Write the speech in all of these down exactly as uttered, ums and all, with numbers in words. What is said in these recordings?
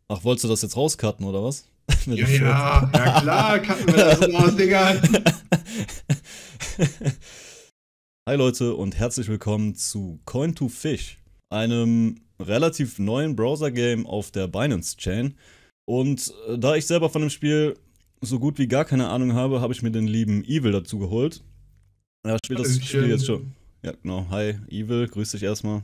Ach, wolltest du das jetzt rauscutten, oder was? Mit dem Ja, Shirt. ja, ja klar, cutten wir das raus, Digga. Hi Leute und herzlich willkommen zu Coin to Fish, einem relativ neuen Browser-Game auf der Binance-Chain. Und äh, da ich selber von dem Spiel so gut wie gar keine Ahnung habe, habe ich mir den lieben Evil dazu geholt. Er spielt das Spiel jetzt schon. Hallöchen. Ja, genau. Hi, Evil, grüß dich erstmal.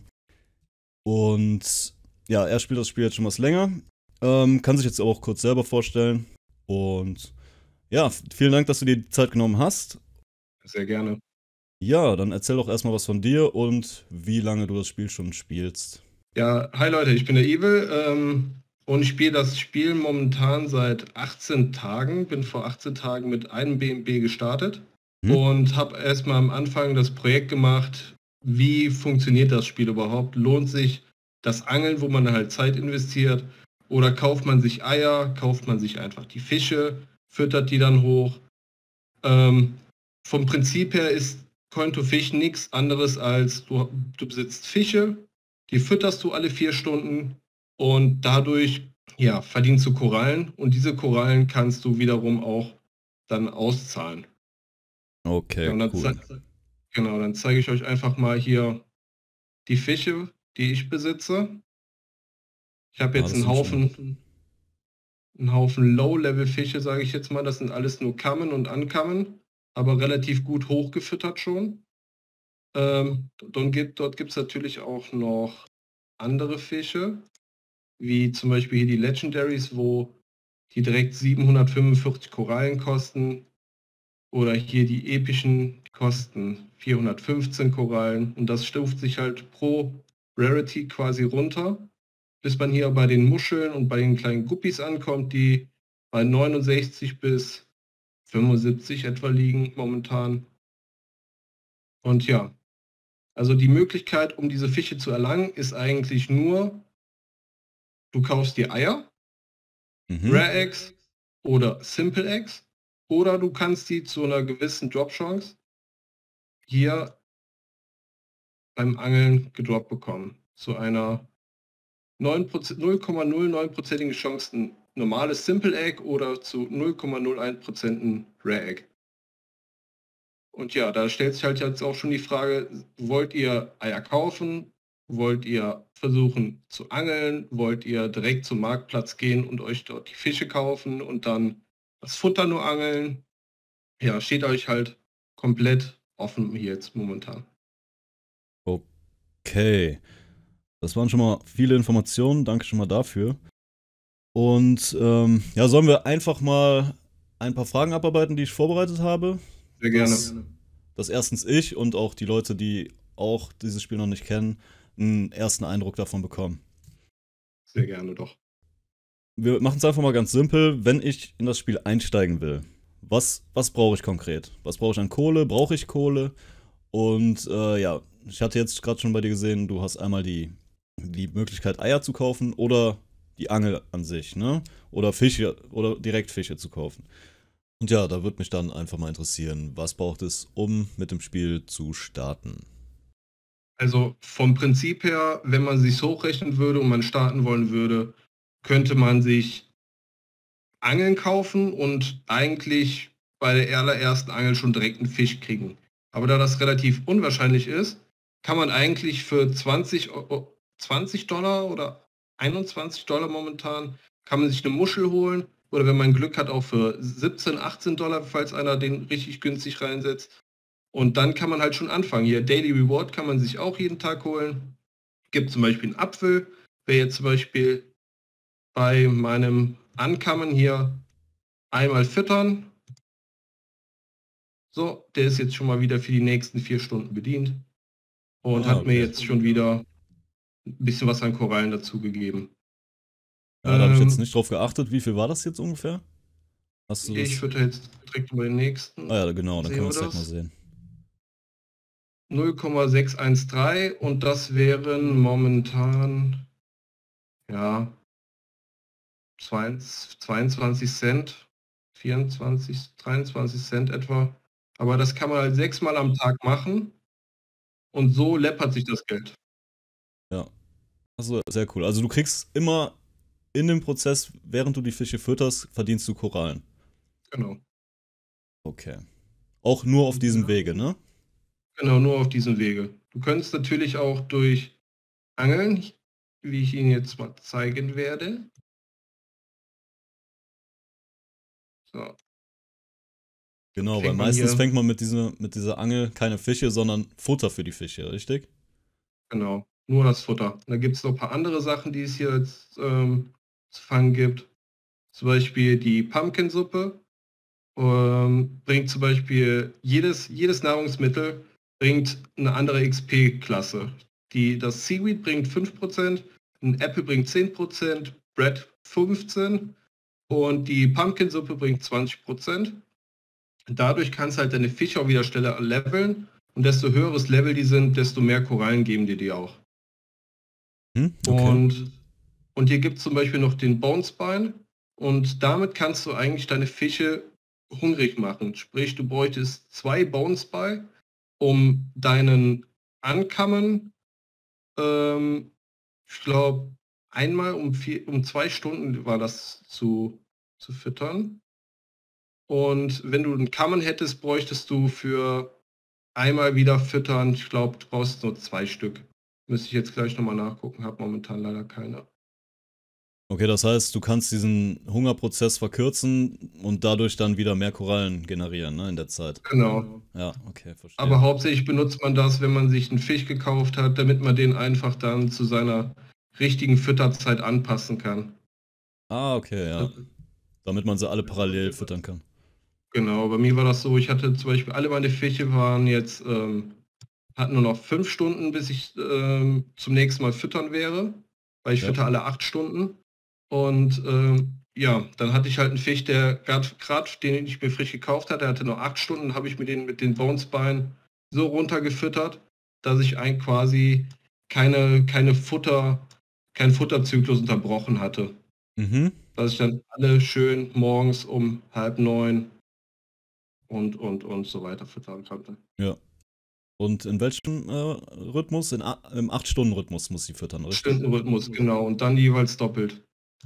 Und ja, er spielt das Spiel jetzt schon was länger. Ähm, kann sich jetzt auch kurz selber vorstellen. Und ja, vielen Dank, dass du dir die Zeit genommen hast. Sehr gerne. Ja, dann erzähl doch erstmal was von dir und wie lange du das Spiel schon spielst. Ja, hi Leute, ich bin der Evil ähm, und ich spiele das Spiel momentan seit achtzehn Tagen. Bin vor achtzehn Tagen mit einem B N B gestartet Hm? und habe erstmal am Anfang das Projekt gemacht, wie funktioniert das Spiel überhaupt? Lohnt sich das Angeln, wo man halt Zeit investiert? Oder kauft man sich Eier, kauft man sich einfach die Fische, füttert die dann hoch? Ähm, vom Prinzip her ist Coin to Fish nichts anderes als du, du besitzt Fische, die fütterst du alle vier Stunden und dadurch ja, verdienst du Korallen und diese Korallen kannst du wiederum auch dann auszahlen. Ja, Okay, und dann, cool. zei- genau, dann zeige ich euch einfach mal hier die Fische, die ich besitze. Ich habe Ah, jetzt das einen sind schon. Haufen, einen Haufen Low-Level-Fische, sage ich jetzt mal. Das sind alles nur Kammen und Ankammen, aber relativ gut hochgefüttert schon. Ähm, dann gibt, dort gibt es natürlich auch noch andere Fische, wie zum Beispiel hier die Legendaries, wo die direkt siebenhundertfünfundvierzig Korallen kosten. Oder hier die epischen, die kosten vierhundertfünfzehn Korallen. Und das stuft sich halt pro Rarity quasi runter, bis man hier bei den Muscheln und bei den kleinen Guppies ankommt, die bei neunundsechzig bis fünfundsiebzig etwa liegen momentan. Und ja, also die Möglichkeit, um diese Fische zu erlangen, ist eigentlich nur, du kaufst dir Eier, Mhm. Rare Eggs oder Simple Eggs, oder du kannst die zu einer gewissen Drop-Chance hier beim Angeln gedroppt bekommen. Zu einer neun Prozent, null Komma null neun prozentigen Chance ein normales Simple Egg oder zu null Komma null eins Prozent ein Rare Egg. Und ja, da stellt sich halt jetzt auch schon die Frage, wollt ihr Eier kaufen? Wollt ihr versuchen zu angeln? Wollt ihr direkt zum Marktplatz gehen und euch dort die Fische kaufen und dann das Futter nur angeln? Ja, steht euch halt komplett offen hier jetzt momentan. Okay. Das waren schon mal viele Informationen. Danke schon mal dafür. Und ähm, ja, sollen wir einfach mal ein paar Fragen abarbeiten, die ich vorbereitet habe? Sehr Dass, gerne. dass erstens ich und auch die Leute, die auch dieses Spiel noch nicht kennen, einen ersten Eindruck davon bekommen. Sehr gerne doch. Wir machen es einfach mal ganz simpel. Wenn ich in das Spiel einsteigen will, was, was brauche ich konkret? Was brauche ich an Kohle? Brauche ich Kohle? Und äh, ja, ich hatte jetzt gerade schon bei dir gesehen, du hast einmal die, die Möglichkeit, Eier zu kaufen oder die Angel an sich, ne? Oder Fische oder direkt Fische zu kaufen. Und ja, da würde mich dann einfach mal interessieren, was braucht es, um mit dem Spiel zu starten? Also vom Prinzip her, wenn man sich hochrechnen würde und man starten wollen würde, könnte man sich Angeln kaufen und eigentlich bei der allerersten Angel schon direkt einen Fisch kriegen. Aber da das relativ unwahrscheinlich ist, kann man eigentlich für zwanzig, Eu- zwanzig Dollar oder einundzwanzig Dollar momentan, kann man sich eine Muschel holen oder wenn man Glück hat auch für siebzehn, achtzehn Dollar, falls einer den richtig günstig reinsetzt. Und dann kann man halt schon anfangen. Hier Daily Reward kann man sich auch jeden Tag holen. Gibt zum Beispiel einen Apfel. Wer jetzt zum Beispiel bei meinem Ankommen hier einmal füttern, so, der ist jetzt schon mal wieder für die nächsten vier Stunden bedient und Ah, hat mir okay. jetzt schon wieder ein bisschen was an Korallen dazugegeben. Ja, da habe ich jetzt Ähm, nicht drauf geachtet. Wie viel war das jetzt ungefähr? Hast du ich das? fütter jetzt direkt über den Ah nächsten. ja, genau, dann können Sehen wir wir es direkt mal das? sehen. null Komma sechshundertzehn und das wären momentan, ja, zweiundzwanzig Cent, vierundzwanzig, dreiundzwanzig Cent etwa. Aber das kann man halt sechsmal am Tag machen und so läppert sich das Geld. Ja, also sehr cool. Also du kriegst immer in dem Prozess, während du die Fische fütterst, verdienst du Korallen. Genau. Okay. Auch nur auf diesem Wege, ne? Genau, nur auf diesem Wege. Du könntest natürlich auch durch Angeln, wie ich Ihnen jetzt mal zeigen werde. So, Genau, weil fängt man meistens hier, fängt man mit dieser, mit dieser Angel keine Fische, sondern Futter für die Fische, richtig? genau, nur das Futter. Da gibt es noch ein paar andere Sachen, die es hier jetzt ähm, zu fangen gibt. Zum Beispiel die Pumpkinsuppe. Ähm, bringt zum Beispiel jedes, jedes Nahrungsmittel bringt eine andere X P-Klasse. Die, das Seaweed bringt fünf Prozent, ein Apple bringt zehn Prozent, Bread fünfzehn und die Pumpkinsuppe bringt zwanzig Prozent. Dadurch kannst du halt deine Fische auch wieder schneller leveln und desto höheres Level die sind, desto mehr Korallen geben die dir auch. Hm, okay. Und, und hier gibt es zum Beispiel noch den Bone Spine und damit kannst du eigentlich deine Fische hungrig machen. Sprich, du bräuchtest zwei Bone Spine, um deinen Ankamen, ähm, ich glaube, einmal um, vier, um zwei Stunden war das zu, zu füttern. Und wenn du einen Kammen hättest, bräuchtest du für einmal wieder füttern, ich glaube, du brauchst nur zwei Stück. Müsste ich jetzt gleich nochmal nachgucken, habe momentan leider keine. Okay, das heißt, du kannst diesen Hungerprozess verkürzen und dadurch dann wieder mehr Korallen generieren, ne, in der Zeit. Genau. Ja, okay, verstehe. Aber hauptsächlich benutzt man das, wenn man sich einen Fisch gekauft hat, damit man den einfach dann zu seiner richtigen Fütterzeit anpassen kann. Ah, okay, ja. Damit man sie alle parallel füttern kann. Genau, bei mir war das so, ich hatte zum Beispiel alle meine Fische waren jetzt, ähm, hatten nur noch fünf Stunden, bis ich ähm, zum nächsten Mal füttern wäre, weil ich Ja. fütter alle acht Stunden. Und ähm, ja, dann hatte ich halt einen Fisch, der gerade, den ich mir frisch gekauft hatte, der hatte nur acht Stunden, habe ich mir den mit den Bonesbeinen so runtergefüttert, dass ich ein quasi keine, keine Futter, keinen Futterzyklus unterbrochen hatte. Mhm. Dass ich dann alle schön morgens um halb neun und, und, und so weiter füttern konnte. Ja. Und in welchem äh, Rhythmus? In, a- Im acht Stunden Rhythmus muss sie füttern, richtig? Stundenrhythmus, genau. Und dann jeweils doppelt.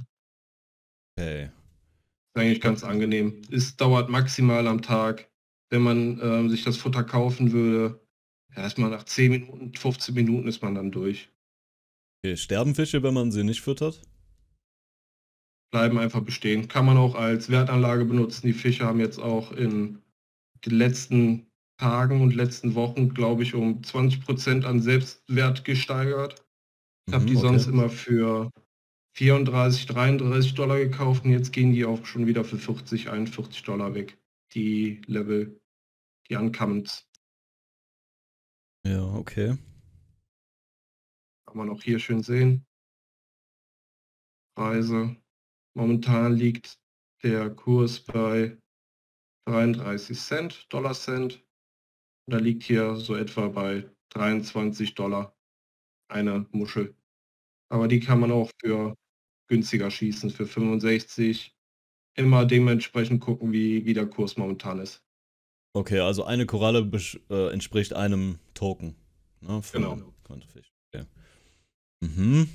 Okay. Ist eigentlich ganz angenehm. Es dauert maximal am Tag, wenn man ähm, sich das Futter kaufen würde. Ja, ist man nach zehn Minuten, fünfzehn Minuten ist man dann durch. Okay, sterben Fische, wenn man sie nicht füttert? Bleiben einfach bestehen. Kann man auch als Wertanlage benutzen. Die Fische haben jetzt auch in den letzten Tagen und letzten Wochen, glaube ich, um zwanzig Prozent an Selbstwert gesteigert. Ich habe Mhm, die okay. sonst immer für vierunddreißig, dreiunddreißig Dollar gekauft und jetzt gehen die auch schon wieder für vierzig, einundvierzig Dollar weg. Die Level, die Uncommons. Ja, okay. Kann man auch hier schön sehen. Preise. Momentan liegt der Kurs bei dreiunddreißig Cent, Dollar Cent. Und da liegt hier so etwa bei dreiundzwanzig Dollar eine Muschel. Aber die kann man auch für günstiger schießen, für fünfundsechzig. Immer dementsprechend gucken, wie, wie der Kurs momentan ist. Okay, also eine Koralle besch- äh, entspricht einem Token. Ne, von Genau. einem Kontofisch. Okay. Mhm.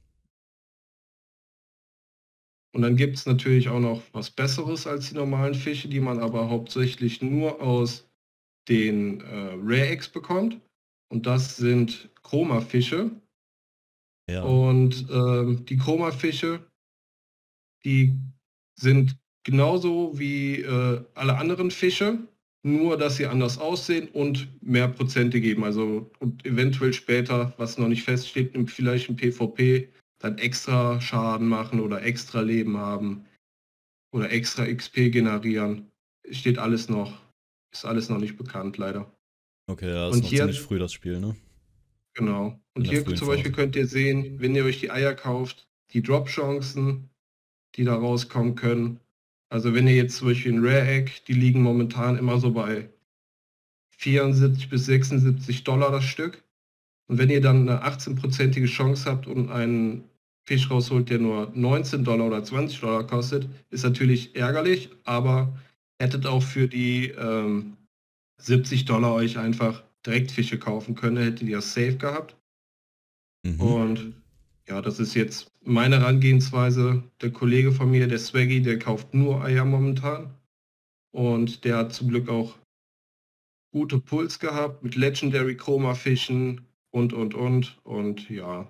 Und dann gibt es natürlich auch noch was Besseres als die normalen Fische, die man aber hauptsächlich nur aus den äh, Rare Eggs bekommt. Und das sind Chroma-Fische. Ja. Und ähm, die Chroma-Fische, die sind genauso wie äh, alle anderen Fische, nur dass sie anders aussehen und mehr Prozente geben. Also und eventuell später, was noch nicht feststeht, vielleicht im PvP, dann extra Schaden machen oder extra Leben haben oder extra X P generieren. Steht alles noch, ist alles noch nicht bekannt, leider. Okay, ja, ist Und noch hier, ziemlich früh das Spiel, ne? genau. In Und der hier frühen zum Beispiel Phase. könnt ihr sehen, wenn ihr euch die Eier kauft, die Drop-Chancen, die da rauskommen können. Also wenn ihr jetzt zum Beispiel ein Rare Egg, die liegen momentan immer so bei vierundsiebzig bis sechsundsiebzig Dollar das Stück. Und wenn ihr dann eine achtzehnprozentige Chance habt und einen Fisch rausholt, der nur neunzehn Dollar oder zwanzig Dollar kostet, ist natürlich ärgerlich, aber hättet auch für die ähm, siebzig Dollar euch einfach direkt Fische kaufen können, hättet ihr das safe gehabt. Mhm. Und ja, das ist jetzt meine Herangehensweise, der Kollege von mir, der Swaggy, der kauft nur Eier momentan. Und der hat zum Glück auch gute Puls gehabt mit Legendary Chroma Fischen und, und, und. Und ja,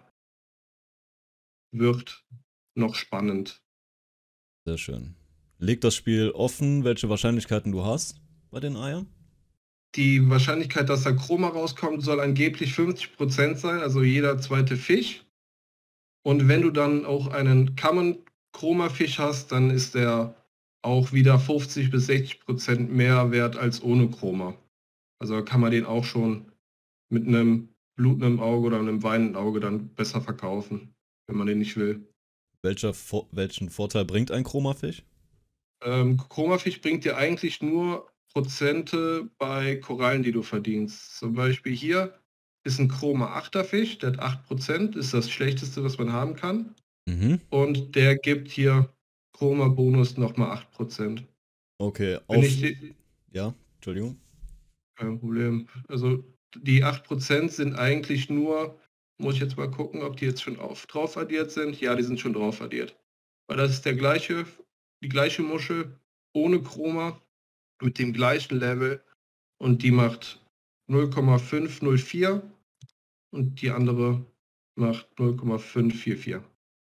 wird noch spannend. Sehr schön. Leg das Spiel offen, welche Wahrscheinlichkeiten du hast bei den Eiern? Die Wahrscheinlichkeit, dass da Chroma rauskommt, soll angeblich fünfzig Prozent sein, also jeder zweite Fisch. Und wenn du dann auch einen Common Chroma Fisch hast, dann ist der auch wieder fünfzig bis sechzig Prozent mehr wert als ohne Chroma. Also kann man den auch schon mit einem blutenden Auge oder einem weinenden Auge dann besser verkaufen, wenn man den nicht will. Welcher, welchen Vorteil bringt ein Chromafisch? Ähm, Chromafisch bringt dir eigentlich nur Prozente bei Korallen, die du verdienst. Zum Beispiel hier ist ein Chroma achter Fisch, der hat acht Prozent, ist das schlechteste, was man haben kann. Mhm. Und der gibt hier Chroma-Bonus nochmal acht Prozent. Okay, Wenn auf... ich die, Ja, Entschuldigung. kein Problem. Also die acht Prozent sind eigentlich nur, muss ich jetzt mal gucken, ob die jetzt schon auf, drauf addiert sind. Ja, die sind schon drauf addiert. Weil das ist der gleiche, die gleiche Muschel ohne Chroma mit dem gleichen Level und die macht null Komma fünf null vier und die andere macht null Komma fünf vier vier.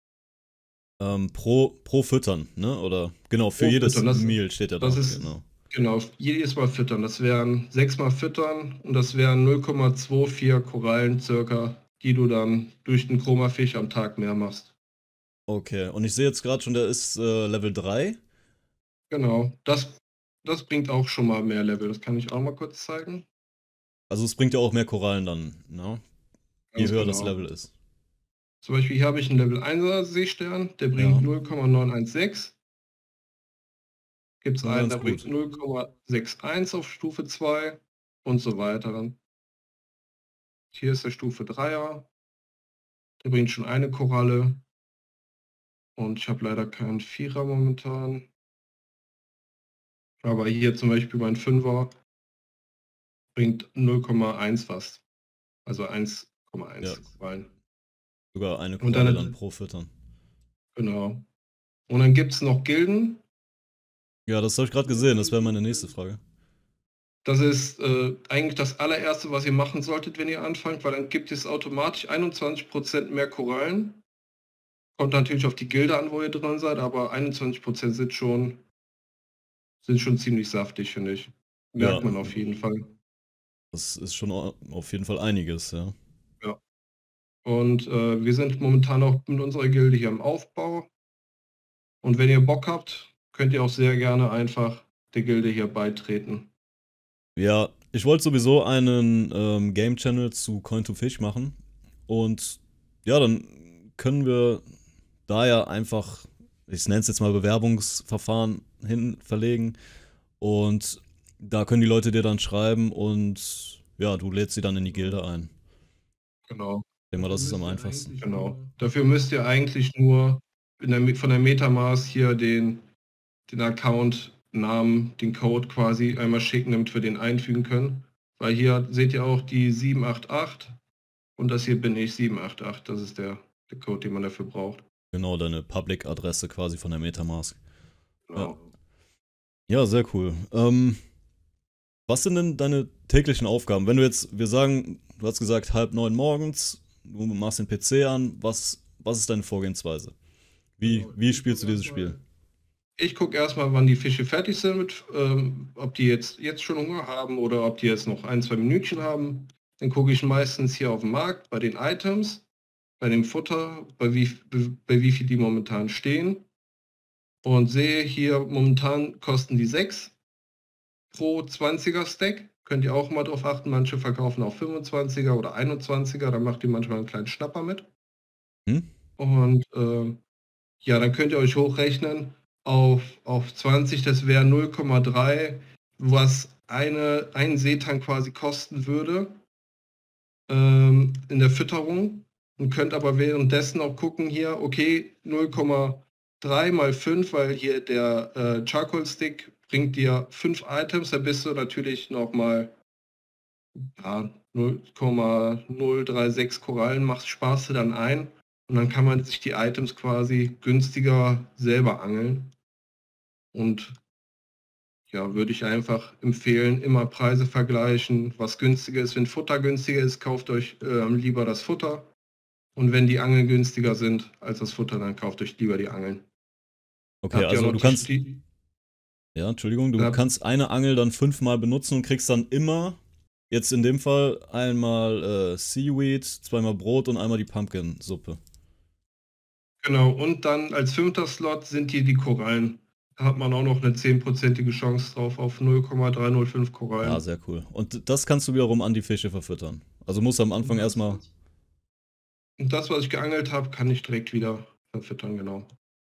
Ähm, pro, pro Füttern, ne? Oder genau, für Pro jedes Füttern, das- Meal steht ja da. Das ist Genau. genau jedes Mal füttern. Das wären sechs Mal füttern und das wären null Komma vierundzwanzig Korallen circa, die du dann durch den Chromafisch am Tag mehr machst. Okay, und ich sehe jetzt gerade schon, der ist äh, Level drei. Genau, das, das bringt auch schon mal mehr Level. Das kann ich auch mal kurz zeigen. Also es bringt ja auch mehr Korallen dann, ne? Je Ganz höher das genau. Level ist. Zum Beispiel hier habe ich einen Level einser Seestern, der bringt Ja. null Komma neun sechzehn. Gibt es Ja, einen, ganz der bringt gut. null Komma einundsechzig auf Stufe zwei und so weiter. Hier ist der Stufe dreier. Der bringt schon eine Koralle. Und ich habe leider keinen Vierer momentan. Aber hier zum Beispiel mein Fünfer bringt null Komma eins fast. Also eins Komma eins Ja. Korallen. Sogar eine Und Koralle dann dann, pro Füttern. genau. Und dann gibt es noch Gilden. Ja, das habe ich gerade gesehen, das wäre meine nächste Frage. Das ist äh, eigentlich das allererste, was ihr machen solltet, wenn ihr anfangt, weil dann gibt es automatisch einundzwanzig Prozent mehr Korallen. Kommt natürlich auf die Gilde an, wo ihr drin seid, aber einundzwanzig Prozent sind schon, sind schon ziemlich saftig, finde ich. Ja, Merkt man auf jeden Fall. das ist schon auf jeden Fall einiges, ja. Ja. Und äh, wir sind momentan auch mit unserer Gilde hier im Aufbau. Und wenn ihr Bock habt, könnt ihr auch sehr gerne einfach der Gilde hier beitreten. Ja, ich wollte sowieso einen ähm, Game Channel zu Coin to Fish machen. Und ja, dann können wir da ja einfach, ich nenne es jetzt mal Bewerbungsverfahren hin verlegen. Und da können die Leute dir dann schreiben und ja, du lädst sie dann in die Gilde ein. Genau. Ich denke mal, das ist am einfachsten. Genau. Dafür müsst ihr eigentlich nur in der, von der Metamask hier den, den Account-Namen, den Code quasi einmal schicken, damit wir den einfügen können. Weil hier seht ihr auch die sieben acht acht und das hier bin ich, sieben acht acht. Das ist der, der Code, den man dafür braucht. Genau, deine Public-Adresse quasi von der Metamask. Genau. Ja, ja, sehr cool. Ähm, was sind denn deine täglichen Aufgaben? Wenn du jetzt, wir sagen, du hast gesagt, halb neun morgens, du machst den P C an, was, was ist deine Vorgehensweise? Wie, wie spielst du dieses Spiel? Ich gucke erstmal, wann die Fische fertig sind, mit, ähm, ob die jetzt, jetzt schon Hunger haben oder ob die jetzt noch ein, zwei Minütchen haben. Dann gucke ich meistens hier auf dem Markt bei den Items, bei dem Futter, bei wie, bei wie viel die momentan stehen. Und sehe hier, momentan kosten die sechs pro zwanziger Stack. Könnt ihr auch mal drauf achten, manche verkaufen auch fünfundzwanziger oder einundzwanziger, da macht ihr manchmal einen kleinen Schnapper mit. Hm? Und äh, ja, dann könnt ihr euch hochrechnen auf, auf zwanzig, das wäre null Komma drei, was eine, ein Seetang quasi kosten würde ähm, in der Fütterung. Und könnt aber währenddessen auch gucken hier, okay, null Komma drei mal fünf, weil hier der äh, Charcoal Stick bringt dir fünf Items, da bist du natürlich nochmal ja, null Komma null drei sechs Korallen, machst, sparst du dann ein. Und dann kann man sich die Items quasi günstiger selber angeln. Und ja, würde ich einfach empfehlen, immer Preise vergleichen, was günstiger ist. Wenn Futter günstiger ist, kauft euch äh, lieber das Futter. Und wenn die Angeln günstiger sind als das Futter, dann kauft euch lieber die Angeln. Okay, Habt ihr auch also noch du die, kannst, die ja, Entschuldigung, du habt, kannst eine Angel dann fünfmal benutzen und kriegst dann immer, jetzt in dem Fall, einmal äh, Seaweed, zweimal Brot und einmal die Pumpkin-Suppe. genau, und dann als fünfter Slot sind hier die Korallen. Da hat man auch noch eine zehnprozentige Chance drauf auf null Komma dreihundertfünf Ja, Korallen. sehr cool. Und das kannst du wiederum an die Fische verfüttern. Also musst du am Anfang Und das, erstmal. und das, was ich geangelt habe, kann ich direkt wieder verfüttern, genau.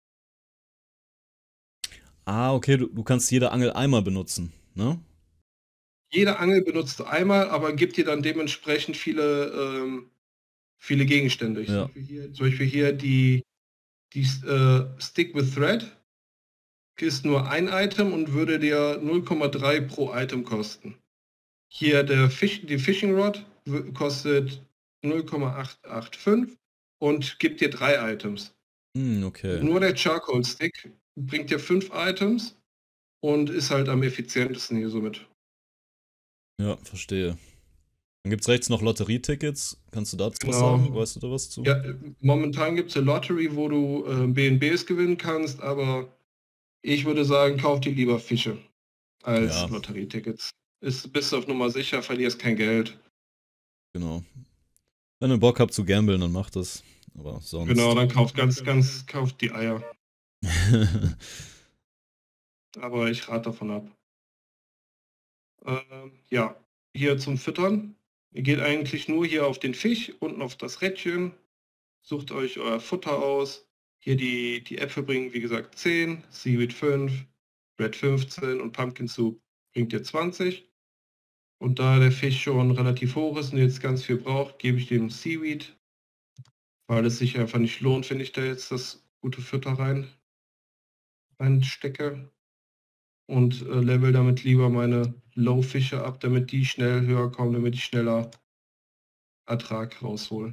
Ah, okay, du, du kannst jede Angel einmal benutzen, ne? Jede Angel benutzt du einmal, aber gibt dir dann dementsprechend viele, ähm, viele Gegenstände. Ich, zum Ja. Beispiel hier, zum Beispiel hier die, die äh, Stick with Thread ist nur ein Item und würde dir null Komma drei pro Item kosten. Hier der Fish, die Fishing Rod w- kostet null Komma achthundertfünfundachtzig und gibt dir drei Items. Hm, okay. Nur der Charcoal Stick bringt dir fünf Items und ist halt am effizientesten hier somit. Ja, verstehe. Dann gibt's rechts noch Lotterietickets. Kannst du dazu was sagen? Genau. Weißt du da was zu? Ja, äh, momentan gibt es eine Lottery, wo du äh, B N Bs gewinnen kannst, aber ich würde sagen, kauf dir lieber Fische als Ja, Lotterietickets. Ist, bist du auf Nummer sicher, verlierst kein Geld. genau. Wenn ihr Bock habt zu gamblen, dann macht das. Aber Genau, sonst. dann kauft ganz, ganz, kauft die Eier. Aber ich rate davon ab. Ähm, ja, hier zum Füttern. Ihr geht eigentlich nur hier auf den Fisch, unten auf das Rädchen, sucht euch euer Futter aus. Hier die, die Äpfel bringen, wie gesagt, zehn, Seaweed fünf, Red fünfzehn und Pumpkin Soup bringt ihr zwanzig. Und da der Fisch schon relativ hoch ist und jetzt ganz viel braucht, gebe ich dem Seaweed, weil es sich einfach nicht lohnt, wenn ich da jetzt das gute Futter rein, reinstecke. Und äh, level damit lieber meine Low-Fische ab, damit die schnell höher kommen, damit ich schneller Ertrag raushole.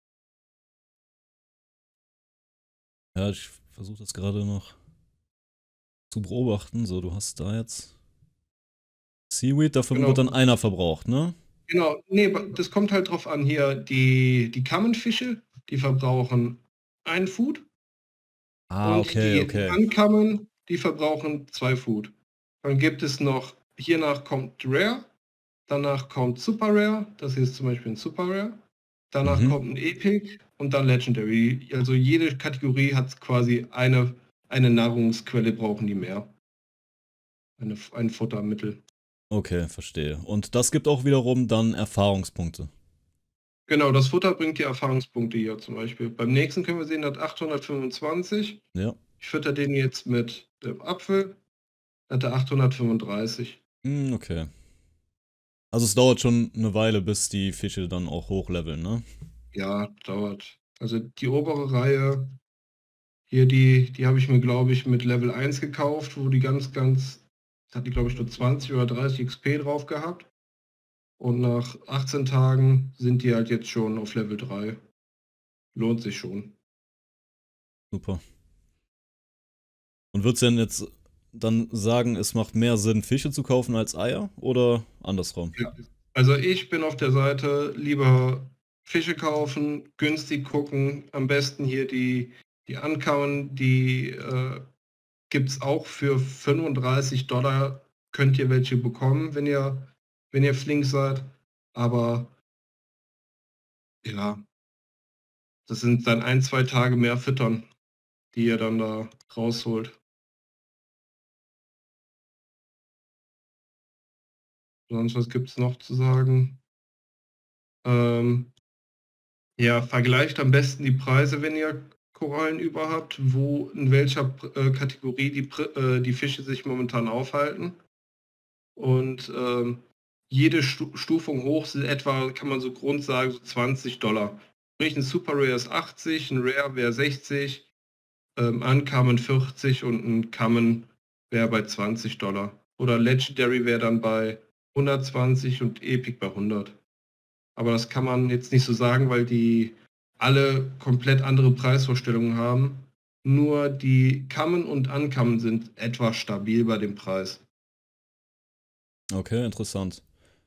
Ja, ich versuche das gerade noch zu beobachten. So, du hast da jetzt Seaweed, davon wird Genau, dann einer verbraucht, ne? genau. Nee, ba- das kommt halt drauf an. Hier die, die Kammenfische, die verbrauchen ein Food Ah, und okay, die okay. Ankammen, die verbrauchen zwei Food. Dann gibt es noch, hiernach kommt Rare, danach kommt Super Rare, das hier ist zum Beispiel ein Super Rare, danach Mhm. kommt ein Epic und dann Legendary. Also jede Kategorie hat quasi eine, eine Nahrungsquelle, brauchen die mehr. Eine, ein Futtermittel. Okay, verstehe. Und das gibt auch wiederum dann Erfahrungspunkte. Genau, das Futter bringt die Erfahrungspunkte hier zum Beispiel. Beim nächsten können wir sehen, hat achthundertfünfundzwanzig. Ja. Ich fütter den jetzt mit dem Apfel, hat er achthundertfünfunddreißig. Hm, okay. Also es dauert schon eine Weile, bis die Fische dann auch hochleveln, ne? Ja, dauert. Also die obere Reihe, hier die, die habe ich mir, glaube ich, mit Level eins gekauft, wo die ganz, ganz, das hat die, glaube ich, nur zwanzig oder dreißig X P drauf gehabt. Und nach achtzehn Tagen sind die halt jetzt schon auf Level drei. Lohnt sich schon. Super. Und würdest du denn jetzt dann sagen, es macht mehr Sinn, Fische zu kaufen als Eier? Oder andersrum? Ja. Also ich bin auf der Seite lieber Fische kaufen, günstig gucken, am besten hier die, die Ankauen, die äh, gibt es auch für fünfunddreißig Dollar, könnt ihr welche bekommen, wenn ihr, wenn ihr flink seid. Aber ja, das sind dann ein, zwei Tage mehr Füttern, die ihr dann da rausholt. Sonst was gibt es noch zu sagen? Ähm, Ja, vergleicht am besten die Preise, wenn ihr Korallen über habt, wo in welcher äh, Kategorie die, Pri- äh, die Fische sich momentan aufhalten. Und ähm, jede Stu Stufung hoch sind etwa, kann man so Grund sagen, so zwanzig Dollar. Sprich, ein Super Rare ist achtzig, ein Rare wäre sechzig, ähm, Uncommon vierzig und ein Common wäre bei zwanzig Dollar. Oder Legendary wäre dann bei hundertzwanzig und Epic bei hundert. Aber das kann man jetzt nicht so sagen, weil die alle komplett andere Preisvorstellungen haben. Nur die Kammen und Ankammen sind etwa stabil bei dem Preis. Okay, interessant.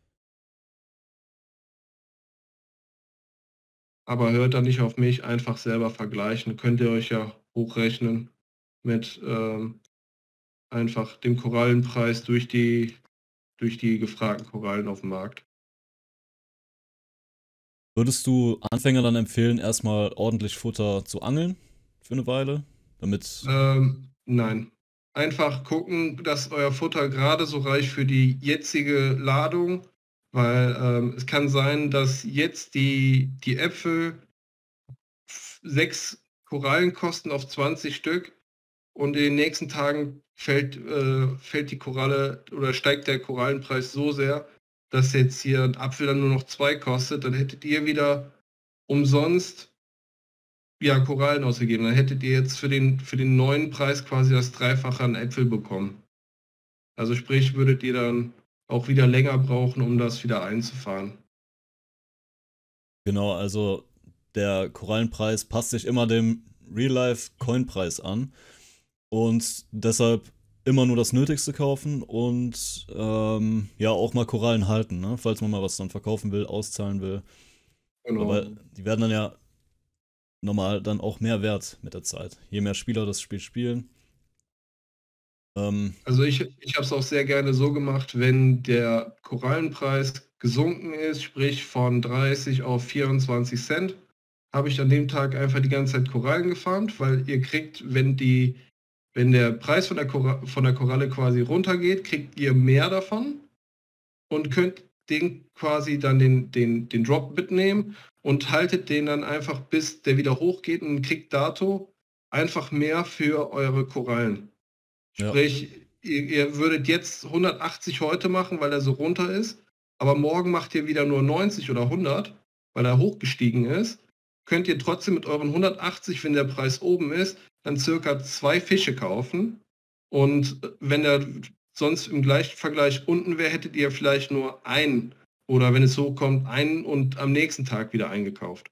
Aber hört da nicht auf mich, einfach selber vergleichen. Könnt ihr euch ja hochrechnen mit ähm, einfach dem Korallenpreis durch die, durch die gefragten Korallen auf dem Markt. Würdest du Anfängern dann empfehlen, erstmal ordentlich Futter zu angeln für eine Weile? Damit. Ähm, nein. Einfach gucken, dass euer Futter gerade so reicht für die jetzige Ladung, weil ähm, es kann sein, dass jetzt die, die Äpfel f- sechs Korallen kosten auf zwanzig Stück und in den nächsten Tagen fällt, äh, fällt die Koralle oder steigt der Korallenpreis so sehr, dass jetzt hier ein Apfel dann nur noch zwei kostet. Dann hättet ihr wieder umsonst ja, Korallen ausgegeben. Dann hättet ihr jetzt für den, für den neuen Preis quasi das Dreifache an Äpfel bekommen. Also sprich, würdet ihr dann auch wieder länger brauchen, um das wieder einzufahren. Genau, also der Korallenpreis passt sich immer dem Real-Life-Coin-Preis an und deshalb immer nur das Nötigste kaufen und ähm, ja auch mal Korallen halten, ne? Falls man mal was dann verkaufen will, auszahlen will. Genau. Aber die werden dann ja normal dann auch mehr wert mit der Zeit. Je mehr Spieler das Spiel spielen. Ähm, Also ich, ich habe es auch sehr gerne so gemacht, wenn der Korallenpreis gesunken ist, sprich von dreißig auf vierundzwanzig Cent, habe ich an dem Tag einfach die ganze Zeit Korallen gefarmt, weil ihr kriegt, wenn die, wenn der Preis von der, Kora von der Koralle quasi runtergeht, kriegt ihr mehr davon und könnt den quasi dann den, den, den Drop mitnehmen und haltet den dann einfach, bis der wieder hochgeht und kriegt dato einfach mehr für eure Korallen. ja, Sprich, ihr, ihr würdet jetzt hundertachtzig heute machen, weil er so runter ist, aber morgen macht ihr wieder nur neunzig oder hundert, weil er hochgestiegen ist. Könnt ihr trotzdem mit euren hundertachtzig, wenn der Preis oben ist, dann circa zwei Fische kaufen. Und wenn er sonst im gleichen Vergleich unten wäre, hättet ihr vielleicht nur einen oder wenn es hochkommt, einen und am nächsten Tag wieder eingekauft.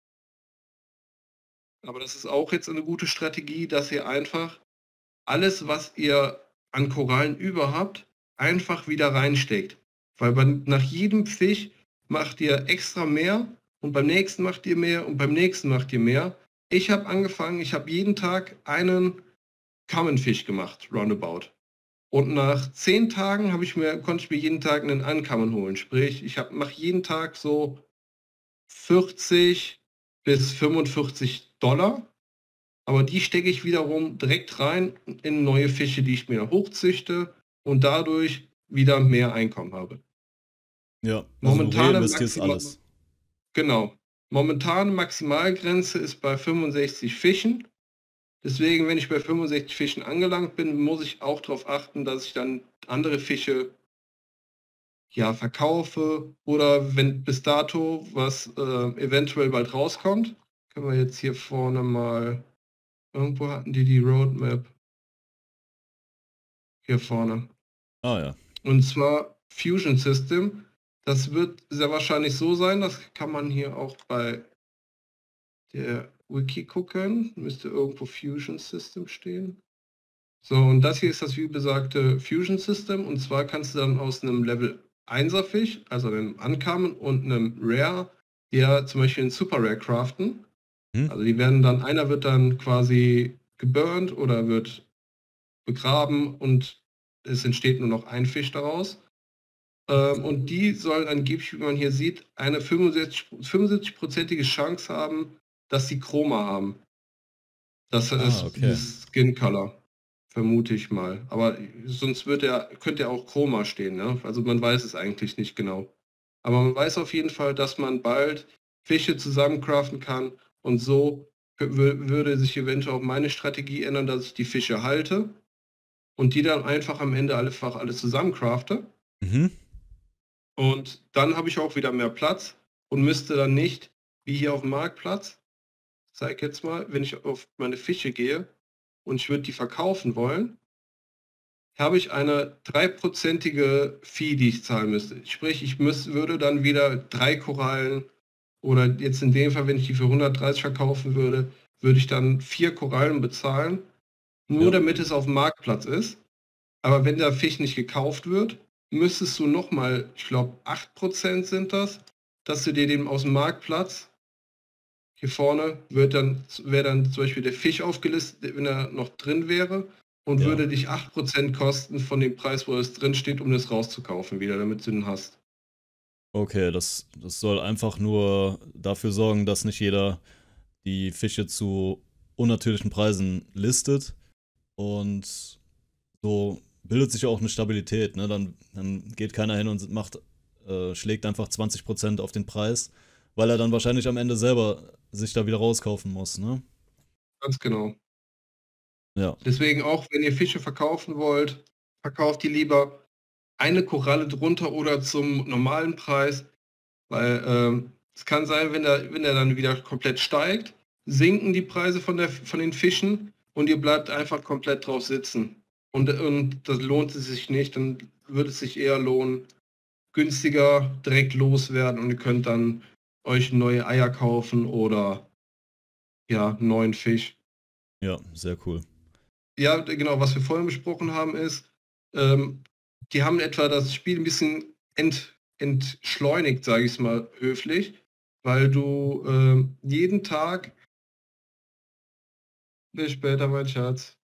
Aber das ist auch jetzt eine gute Strategie, dass ihr einfach alles, was ihr an Korallen über habt, einfach wieder reinsteckt. Weil beim, nach jedem Fisch macht ihr extra mehr und beim nächsten macht ihr mehr und beim nächsten macht ihr mehr. Ich habe angefangen, ich habe jeden Tag einen Common-Fisch gemacht, roundabout. Und nach zehn Tagen habe ich mir, konnte ich mir jeden Tag einen Uncommon holen. Sprich, ich mache jeden Tag so vierzig bis fünfundvierzig Dollar. Aber die stecke ich wiederum direkt rein in neue Fische, die ich mir hochzüchte und dadurch wieder mehr Einkommen habe. ja, also du Momentane reinvestierst Maxima alles. genau. Momentane Maximalgrenze ist bei fünfundsechzig Fischen. Deswegen, wenn ich bei fünfundsechzig Fischen angelangt bin, muss ich auch darauf achten, dass ich dann andere Fische ja verkaufe oder wenn bis dato was äh, eventuell bald rauskommt, können wir jetzt hier vorne mal, irgendwo hatten die die Roadmap hier vorne. Ah ja. Und zwar Fusion System. Das wird sehr wahrscheinlich so sein, das kann man hier auch bei der Wiki gucken. Müsste irgendwo Fusion System stehen. So, und das hier ist das wie besagte Fusion System. Und zwar kannst du dann aus einem Level einser Fisch, also einem Uncommon und einem Rare, ja zum Beispiel einen Super Rare craften. Hm? Also die werden dann, einer wird dann quasi geburnt oder wird begraben und es entsteht nur noch ein Fisch daraus. Ähm, und die sollen angeblich, wie man hier sieht, eine fünfundsiebzig-prozentige Chance haben, dass sie Chroma haben. Das Ah, ist okay. dieses Skin Color, vermute ich mal. Aber sonst wird er, könnte ja auch Chroma stehen, ne? Also man weiß es eigentlich nicht genau. Aber man weiß auf jeden Fall, dass man bald Fische zusammencraften kann und so wür- würde sich eventuell auch meine Strategie ändern, dass ich die Fische halte und die dann einfach am Ende einfach alle zusammencrafte. Mhm. Und dann habe ich auch wieder mehr Platz und müsste dann nicht, wie hier auf dem Marktplatz, zeig jetzt mal, wenn ich auf meine Fische gehe und ich würde die verkaufen wollen, habe ich eine dreiprozentige Fee, die ich zahlen müsste. Sprich, ich müß, würde dann wieder drei Korallen oder jetzt in dem Fall, wenn ich die für hundertdreißig verkaufen würde, würde ich dann vier Korallen bezahlen, nur Ja. damit es auf dem Marktplatz ist. Aber wenn der Fisch nicht gekauft wird, müsstest du nochmal, ich glaube acht Prozent sind das, dass du dir den aus dem Marktplatz, hier vorne wird dann, wäre dann zum Beispiel der Fisch aufgelistet, wenn er noch drin wäre, und Ja. würde dich acht Prozent kosten von dem Preis, wo es drin steht, um das rauszukaufen wieder, damit du den hast. Okay, das, das soll einfach nur dafür sorgen, dass nicht jeder die Fische zu unnatürlichen Preisen listet. Und so bildet sich ja auch eine Stabilität. Ne? Dann, dann geht keiner hin und macht, äh, schlägt einfach zwanzig Prozent auf den Preis, weil er dann wahrscheinlich am Ende selber sich da wieder rauskaufen muss. Ne? Ganz genau. Ja, Deswegen auch, wenn ihr Fische verkaufen wollt, verkauft die lieber eine Koralle drunter oder zum normalen Preis, weil ähm, es kann sein, wenn der, wenn der dann wieder komplett steigt, sinken die Preise von, der, von den Fischen und ihr bleibt einfach komplett drauf sitzen. Und, und das lohnt es sich nicht, dann würde es sich eher lohnen, günstiger direkt loswerden und ihr könnt dann euch neue Eier kaufen oder ja, neuen Fisch. ja, sehr cool. Ja, genau, was wir vorhin besprochen haben, ist, ähm, die haben etwa das Spiel ein bisschen ent, entschleunigt, sage ich es mal höflich, weil du ähm, jeden Tag, bis später, mein Schatz,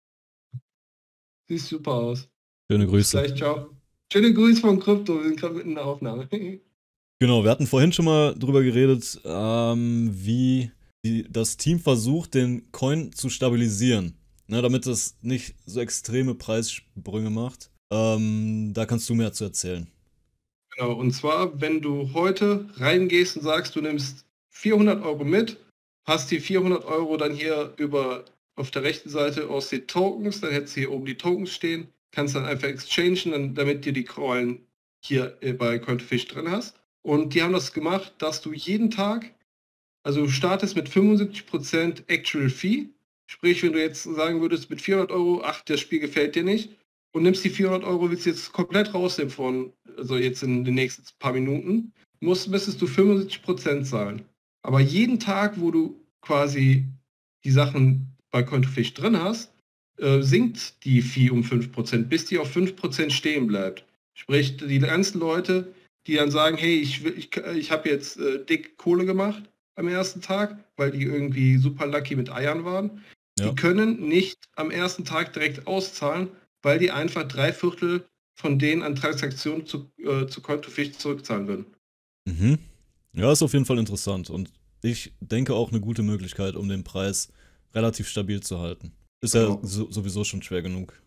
sieht super aus. Schöne Bis Grüße. gleich, ciao. Schöne Grüße von Krypto, wir sind gerade mitten in der Aufnahme. Genau, wir hatten vorhin schon mal drüber geredet, ähm, wie die, das Team versucht, den Coin zu stabilisieren, ne, damit es nicht so extreme Preissprünge macht. Ähm, da kannst du mehr zu erzählen. Genau, und zwar, wenn du heute reingehst und sagst, du nimmst vierhundert Euro mit, hast die vierhundert Euro dann hier über auf der rechten Seite aus den Tokens, dann hättest du hier oben die Tokens stehen, kannst dann einfach exchangen, dann, damit du die Korallen hier äh, bei Coinfish drin hast. Und die haben das gemacht, dass du jeden Tag, also du startest mit fünfundsiebzig Prozent Actual Fee, sprich, wenn du jetzt sagen würdest mit vierhundert Euro, ach, das Spiel gefällt dir nicht, und nimmst die vierhundert Euro, willst jetzt komplett rausnehmen von, also jetzt in den nächsten paar Minuten, musst, müsstest du fünfundsiebzig Prozent zahlen. Aber jeden Tag, wo du quasi die Sachen bei Coinfish drin hast, äh, sinkt die Fee um fünf Prozent, bis die auf fünf Prozent stehen bleibt. Sprich, die ganzen Leute, die dann sagen, hey, ich, will- ich, ich habe jetzt äh, dick Kohle gemacht am ersten Tag, weil die irgendwie super lucky mit Eiern waren, Ja. die können nicht am ersten Tag direkt auszahlen, weil die einfach drei Viertel von denen an Transaktionen zu, äh, zu Coinfish zurückzahlen würden. Mhm. Ja, ist auf jeden Fall interessant und ich denke auch eine gute Möglichkeit, um den Preis relativ stabil zu halten. Ist ja Genau. so, sowieso schon schwer genug.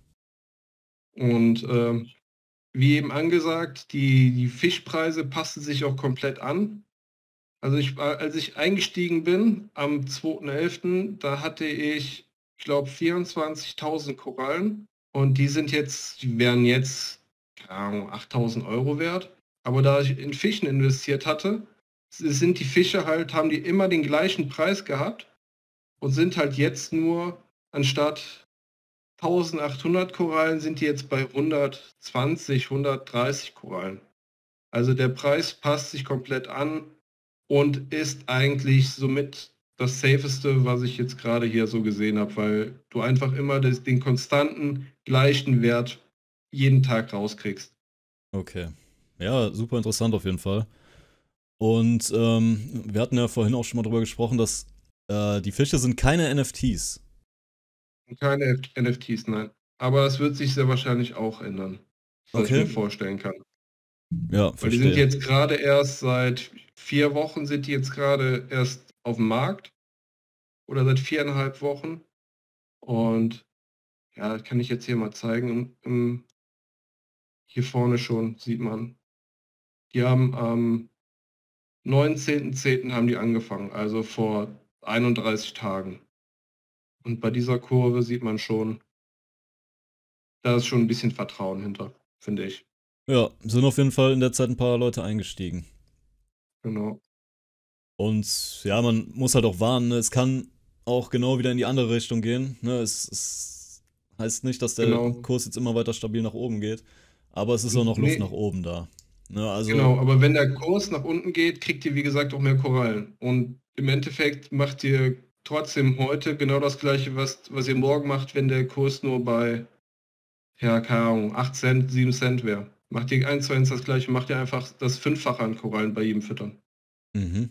Und ähm, wie eben angesagt, die, die Fischpreise passen sich auch komplett an. Also ich, als ich eingestiegen bin am zweiten elften, da hatte ich, ich glaube, vierundzwanzigtausend Korallen und die sind jetzt, die wären jetzt, keine Ahnung, achttausend Euro wert. Aber da ich in Fischen investiert hatte, sind die Fische halt, haben die immer den gleichen Preis gehabt und sind halt jetzt nur anstatt eintausendachthundert Korallen sind die jetzt bei hundertzwanzig, hundertdreißig Korallen. Also der Preis passt sich komplett an und ist eigentlich somit das safeste, was ich jetzt gerade hier so gesehen habe, weil du einfach immer das, den konstanten gleichen Wert jeden Tag rauskriegst. Okay. Ja, super interessant auf jeden Fall. Und ähm, wir hatten ja vorhin auch schon mal drüber gesprochen, dass äh, die Fische sind keine N F Ts. Keine N F Ts, nein. Aber es wird sich sehr wahrscheinlich auch ändern, was ich Okay. mir vorstellen kann. Ja, Weil die sind verstehe. jetzt gerade erst seit vier Wochen sind die jetzt gerade erst auf dem Markt oder seit viereinhalb Wochen. Und ja, das kann ich jetzt hier mal zeigen. Im, im, hier vorne schon sieht man. Die haben am neunzehnten zehnten haben die angefangen, also vor einunddreißig Tagen. Und bei dieser Kurve sieht man schon, da ist schon ein bisschen Vertrauen hinter, finde ich. Ja, sind auf jeden Fall in der Zeit ein paar Leute eingestiegen. Genau. Und ja, man muss halt auch warnen, ne? Es kann auch genau wieder in die andere Richtung gehen. Ne? Es, es heißt nicht, dass der Genau. Kurs jetzt immer weiter stabil nach oben geht, aber es ist auch noch Luft Nee, nach oben da. Ne, also, Genau, aber wenn der Kurs nach unten geht, kriegt ihr wie gesagt auch mehr Korallen. Und im Endeffekt macht ihr trotzdem heute genau das gleiche, was, was ihr morgen macht, wenn der Kurs nur bei, ja, keine Ahnung, acht Cent, sieben Cent wäre. Macht ihr eins zu eins das gleiche, macht ihr einfach das Fünffache an Korallen bei jedem Füttern. mhm.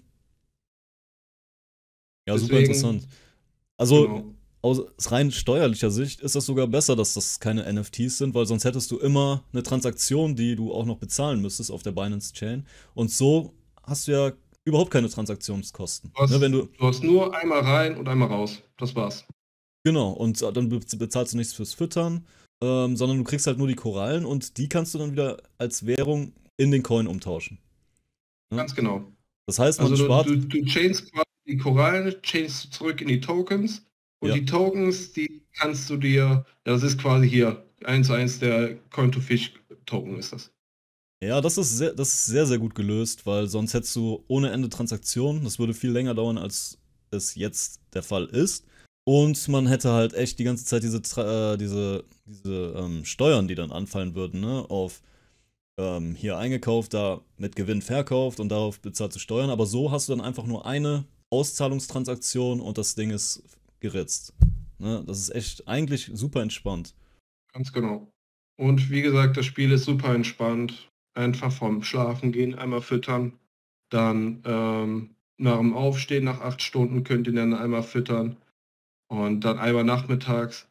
Ja, super interessant. Deswegen, Also, genau. aus rein steuerlicher Sicht ist das sogar besser, dass das keine N F Ts sind, weil sonst hättest du immer eine Transaktion, die du auch noch bezahlen müsstest auf der Binance Chain. Und so hast du ja überhaupt keine Transaktionskosten. Du Ne, wenn hast, du, du hast nur einmal rein und einmal raus. Das war's. genau, und dann be- bezahlst du nichts fürs Füttern, ähm, sondern du kriegst halt nur die Korallen und die kannst du dann wieder als Währung in den Coin umtauschen. Ne? Ganz genau. Das heißt, man Also du, spart, du, du chainst quasi die Korallen, chainst du zurück in die Tokens und ja, die Tokens, die kannst du dir, das ist quasi hier eins zu eins der Coin-to-Fish-Token ist das. ja, das ist sehr, das ist sehr, sehr gut gelöst, weil sonst hättest du ohne Ende Transaktionen. Das würde viel länger dauern, als es jetzt der Fall ist. Und man hätte halt echt die ganze Zeit diese, Tra- äh, diese, diese ähm, Steuern, die dann anfallen würden, ne? Auf ähm, hier eingekauft, da mit Gewinn verkauft und darauf bezahlt du Steuern. Aber so hast du dann einfach nur eine Auszahlungstransaktion und das Ding ist geritzt. Ne? Das ist echt eigentlich super entspannt. Ganz genau. Und wie gesagt, das Spiel ist super entspannt. Einfach vorm Schlafen gehen, einmal füttern. Dann ähm, nach dem Aufstehen, nach acht Stunden könnt ihr dann einmal füttern. Und dann einmal nachmittags.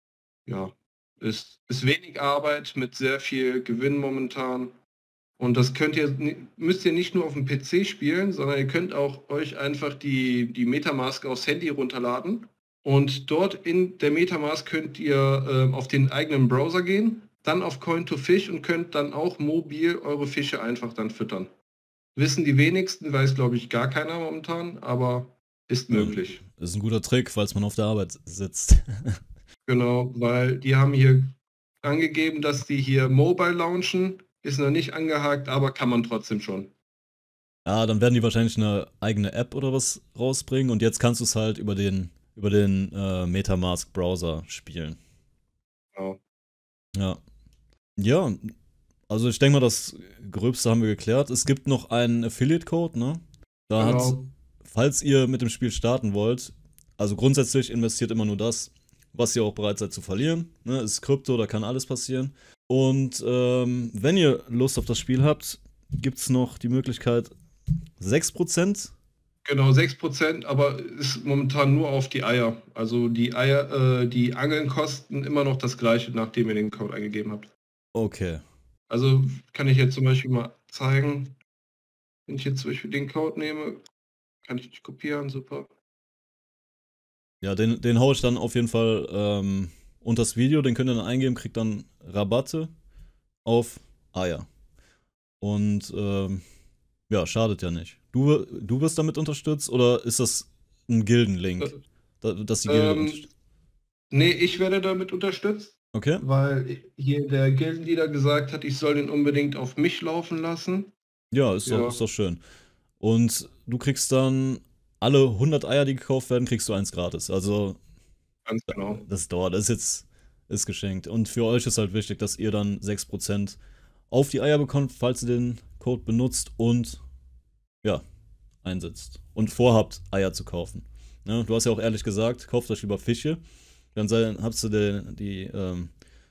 Ja, ist, ist wenig Arbeit mit sehr viel Gewinn momentan. Und das könnt ihr, ni- müsst ihr nicht nur auf dem P C spielen, sondern ihr könnt auch euch einfach die, die Metamask aufs Handy runterladen. Und dort in der Metamask könnt ihr ähm, auf den eigenen Browser gehen, dann auf Coin to Fish und könnt dann auch mobil eure Fische einfach dann füttern. Wissen die wenigsten, weiß glaube ich gar keiner momentan, aber ist Ja, möglich. ist ein guter Trick, falls man auf der Arbeit sitzt. Genau, weil die haben hier angegeben, dass die hier mobile launchen. Ist noch nicht angehakt, aber kann man trotzdem schon. Ja, dann werden die wahrscheinlich eine eigene App oder was rausbringen und jetzt kannst du es halt über den, über den äh, Metamask-Browser spielen. Genau. Ja. Ja, also ich denke mal, das Gröbste haben wir geklärt. Es gibt noch einen Affiliate-Code, ne? Da hat, Genau. falls ihr mit dem Spiel starten wollt, also grundsätzlich investiert immer nur das, was ihr auch bereit seid zu verlieren. Ne? Ist Krypto, da kann alles passieren. Und ähm, wenn ihr Lust auf das Spiel habt, gibt es noch die Möglichkeit, sechs Prozent. Genau, sechs Prozent, aber ist momentan nur auf die Eier. Also die Eier, äh, die Angeln kosten immer noch das gleiche, nachdem ihr den Code eingegeben habt. Okay. Also kann ich jetzt zum Beispiel mal zeigen, wenn ich jetzt zum Beispiel den Code nehme, kann ich nicht kopieren, super. Ja, den, den hau ich dann auf jeden Fall ähm, unter das Video, den könnt ihr dann eingeben, kriegt dann Rabatte auf Eier. Und ähm, ja, schadet ja nicht. Du, du wirst damit unterstützt oder ist das ein Äh, Gildenlink, da, dass die Gilde ähm, unterstützt? nee, ich werde damit unterstützt, Okay? weil hier der Gildenleader gesagt hat, ich soll den unbedingt auf mich laufen lassen. Ja, ist doch, Ja, ist doch schön. Und du kriegst dann alle hundert Eier, die gekauft werden, kriegst du eins gratis. Also, ganz genau. das dauert, das ist jetzt ist geschenkt. Und für euch ist halt wichtig, dass ihr dann sechs Prozent auf die Eier bekommt, falls ihr den Code benutzt und ja, einsetzt. Und vorhabt, Eier zu kaufen. Ne? Du hast ja auch ehrlich gesagt, kauft euch lieber Fische. Dann sei, habt ihr den, die, ähm,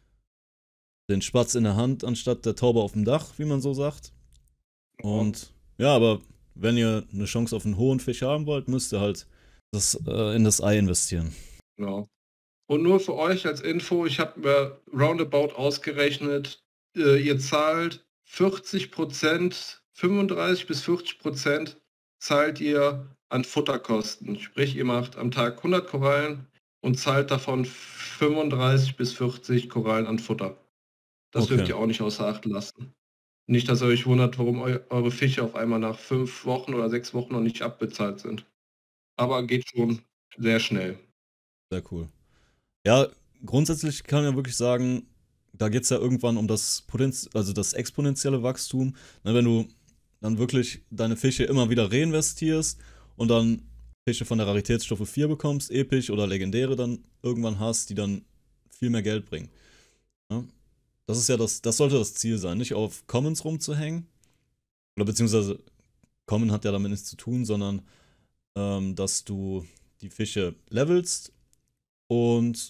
den Spatz in der Hand anstatt der Taube auf dem Dach, wie man so sagt. Ja, Und ja, aber wenn ihr eine Chance auf einen hohen Fisch haben wollt, müsst ihr halt das, äh, in das Ei investieren. genau. Und nur für euch als Info, ich habe mir roundabout ausgerechnet, äh, ihr zahlt vierzig Prozent, fünfunddreißig bis vierzig Prozent zahlt ihr an Futterkosten. Sprich, ihr macht am Tag hundert Korallen und zahlt davon fünfunddreißig bis vierzig Korallen an Futter. Das dürft Okay, ihr auch nicht außer Acht lassen. Nicht, dass ihr euch wundert, warum eu eure Fische auf einmal nach fünf Wochen oder sechs Wochen noch nicht abbezahlt sind. Aber geht schon sehr schnell. sehr cool. Ja, grundsätzlich kann man ja wirklich sagen, da geht es ja irgendwann um das Potenz also das exponentielle Wachstum. Ne, wenn du dann wirklich deine Fische immer wieder reinvestierst und dann Fische von der Raritätsstufe vier bekommst, episch oder legendäre dann irgendwann hast, die dann viel mehr Geld bringen. Ne? Das ist ja das, das sollte das Ziel sein, nicht auf Commons rumzuhängen, Oder beziehungsweise Common hat ja damit nichts zu tun, sondern ähm, dass du die Fische levelst und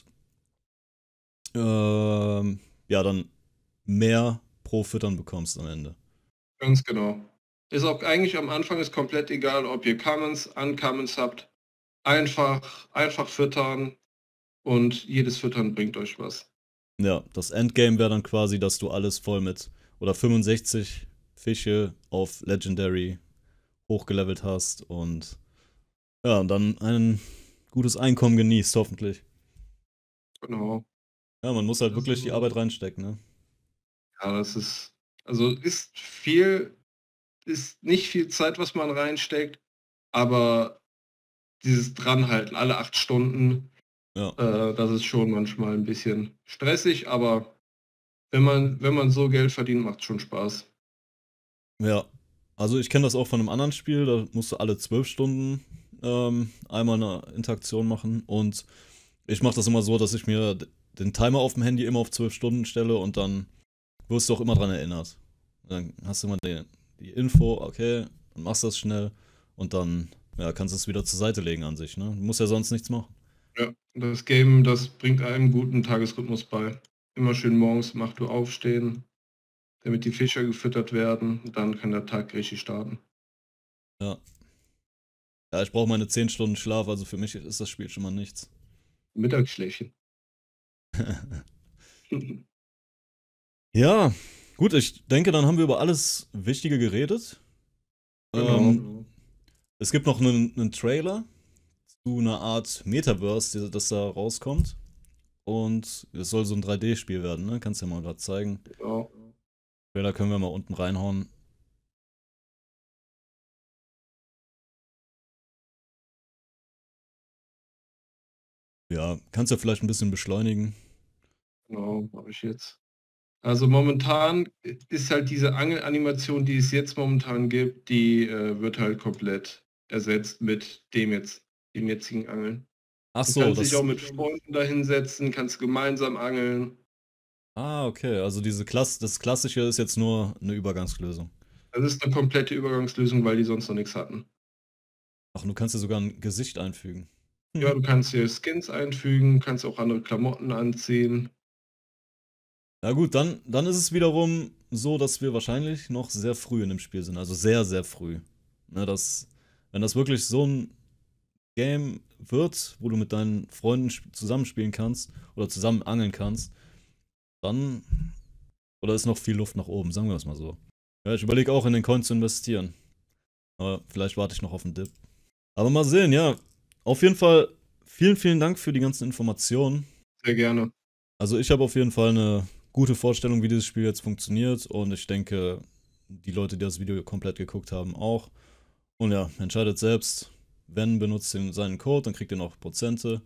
ähm, ja, dann mehr pro Füttern bekommst am Ende. Ganz genau. Ist auch eigentlich am Anfang ist komplett egal, ob ihr Commons, Uncommons habt. Einfach, einfach füttern und jedes Füttern bringt euch was. Ja, das Endgame wäre dann quasi, dass du alles voll mit oder fünfundsechzig Fische auf Legendary hochgelevelt hast und ja, und dann ein gutes Einkommen genießt, hoffentlich. Genau. Ja, man muss halt Das wirklich ist die so. Arbeit reinstecken, ne? Ja, das ist, also ist viel, ist nicht viel Zeit, was man reinsteckt, aber dieses Dranhalten alle acht Stunden, Ja. äh, das ist schon manchmal ein bisschen stressig, aber wenn man, wenn man so Geld verdient, macht es schon Spaß. Ja. Also ich kenne das auch von einem anderen Spiel, da musst du alle zwölf Stunden ähm, einmal eine Interaktion machen und ich mache das immer so, dass ich mir d- den Timer auf dem Handy immer auf zwölf Stunden stelle und dann wirst du auch immer dran erinnert. Dann hast du immer die, die Info, okay, dann machst du das schnell und dann ja, kannst du es wieder zur Seite legen an sich, ne? Du musst ja sonst nichts machen. Ja, das Game, das bringt einem guten Tagesrhythmus bei. Immer schön morgens um acht Uhr aufstehen, damit die Fischer gefüttert werden. Dann kann der Tag richtig starten. Ja. Ja, ich brauche meine zehn Stunden Schlaf, also für mich ist das Spiel schon mal nichts. Mittagsschläfchen. Ja, gut, ich denke, dann haben wir über alles Wichtige geredet. Genau. Ähm, es gibt noch einen, einen Trailer zu einer Art Metaverse, die- das da rauskommt. Und es soll so ein drei D-Spiel werden, ne? Kannst du ja mal gerade zeigen. Genau. Trailer können wir mal unten reinhauen. Ja, kannst ja vielleicht ein bisschen beschleunigen. Genau, mache ich jetzt. Also momentan ist halt diese Angelanimation, die es jetzt momentan gibt, die äh, wird halt komplett ersetzt mit dem jetzt, dem jetzigen Angeln. Ach Du so, kannst dich auch das. mit Freunden da hinsetzen, kannst gemeinsam angeln. Ah, okay. Also diese Klass das Klassische ist jetzt nur eine Übergangslösung. Das ist eine komplette Übergangslösung, weil die sonst noch nichts hatten. Ach, und du kannst dir sogar ein Gesicht einfügen. Ja, du kannst dir Skins einfügen, kannst auch andere Klamotten anziehen. Na gut, dann, dann ist es wiederum so, dass wir wahrscheinlich noch sehr früh in dem Spiel sind. Also sehr, sehr früh. Ne, das, wenn das wirklich so ein Game wird, wo du mit deinen Freunden sp- zusammenspielen kannst oder zusammen angeln kannst, dann. Oder ist noch viel Luft nach oben, sagen wir das mal so. Ja, ich überlege auch in den Coin zu investieren. Aber vielleicht warte ich noch auf den Dip. Aber mal sehen, ja. Auf jeden Fall vielen, vielen Dank für die ganzen Informationen. Sehr gerne. Also ich habe auf jeden Fall eine gute Vorstellung, wie dieses Spiel jetzt funktioniert und ich denke, die Leute, die das Video komplett geguckt haben, auch. Und ja, entscheidet selbst. Wenn, benutzt den, seinen Code, dann kriegt ihr noch Prozente.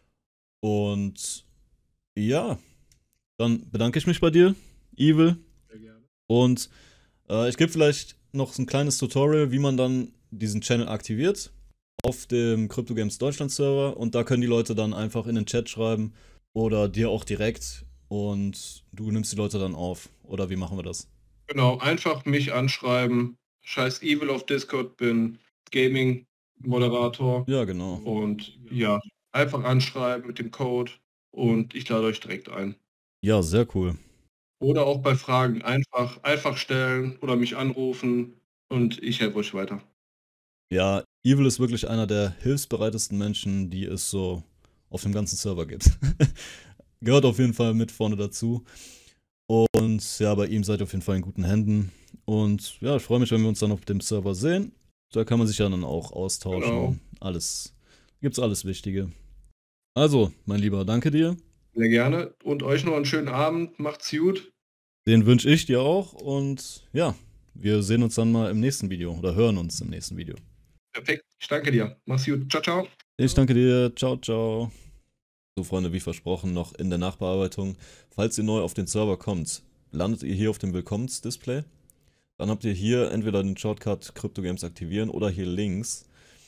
Und ja, dann bedanke ich mich bei dir, Evil. Sehr gerne. Und äh, ich gebe vielleicht noch so ein kleines Tutorial, wie man dann diesen Channel aktiviert auf dem Crypto Games Deutschland Server. Und da können die Leute dann einfach in den Chat schreiben oder dir auch direkt und du nimmst die Leute dann auf. Oder wie machen wir das? Genau, einfach mich anschreiben. Scheiß Evil auf Discord, bin Gaming-Moderator. Ja, genau. Und ja, einfach anschreiben mit dem Code und ich lade euch direkt ein. Ja, sehr cool. Oder auch bei Fragen einfach, einfach stellen oder mich anrufen und ich helfe euch weiter. Ja, Evil ist wirklich einer der hilfsbereitesten Menschen, die es so auf dem ganzen Server gibt. Gehört auf jeden Fall mit vorne dazu. Und ja, bei ihm seid ihr auf jeden Fall in guten Händen. Und ja, ich freue mich, wenn wir uns dann auf dem Server sehen. Da kann man sich ja dann auch austauschen. Genau. Alles, gibt's alles Wichtige. Also, mein Lieber, danke dir. Sehr gerne. Und euch noch einen schönen Abend. Macht's gut. Den wünsche ich dir auch. Und ja, wir sehen uns dann mal im nächsten Video oder hören uns im nächsten Video. Perfekt. Ich danke dir. Mach's gut. Ciao, ciao. Ich danke dir. Ciao, ciao. So, Freunde, wie versprochen, noch in der Nachbearbeitung. Falls ihr neu auf den Server kommt, landet ihr hier auf dem Willkommensdisplay. Dann habt ihr hier entweder den Shortcut Crypto Games aktivieren oder hier links.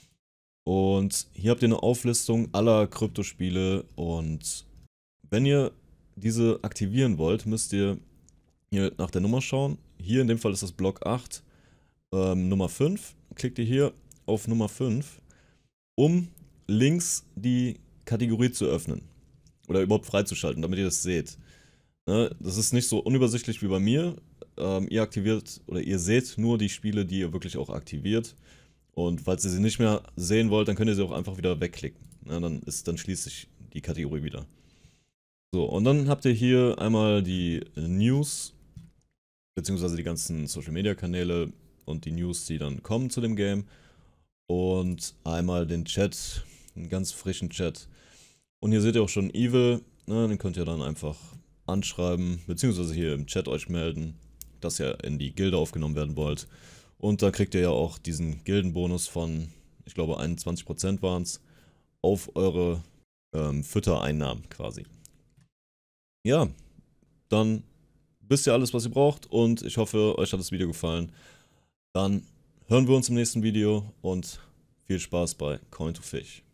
Und hier habt ihr eine Auflistung aller Kryptospiele. Und wenn ihr diese aktivieren wollt, müsst ihr hier nach der Nummer schauen. Hier in dem Fall ist das Block acht. ähm, Nummer fünf, klickt ihr hier auf Nummer fünf, um links die Kategorie zu öffnen. Oder überhaupt freizuschalten, damit ihr das seht. Ne? Das ist nicht so unübersichtlich wie bei mir. Ähm, ihr aktiviert oder ihr seht nur die Spiele, die ihr wirklich auch aktiviert. Und falls ihr sie nicht mehr sehen wollt, dann könnt ihr sie auch einfach wieder wegklicken. Ne? Dann, ist, dann schließt sich die Kategorie wieder. So, und dann habt ihr hier einmal die News, beziehungsweise die ganzen Social Media Kanäle und die News, die dann kommen zu dem Game. Und einmal den Chat, einen ganz frischen Chat. Und hier seht ihr auch schon Evil, ne, den könnt ihr dann einfach anschreiben, beziehungsweise hier im Chat euch melden, dass ihr in die Gilde aufgenommen werden wollt. Und da kriegt ihr ja auch diesen Gildenbonus von, ich glaube einundzwanzig Prozent waren es, auf eure ähm, Füttereinnahmen quasi. Ja, dann wisst ihr alles, was ihr braucht und ich hoffe, euch hat das Video gefallen. Dann hören wir uns im nächsten Video und viel Spaß bei Coin to Fish.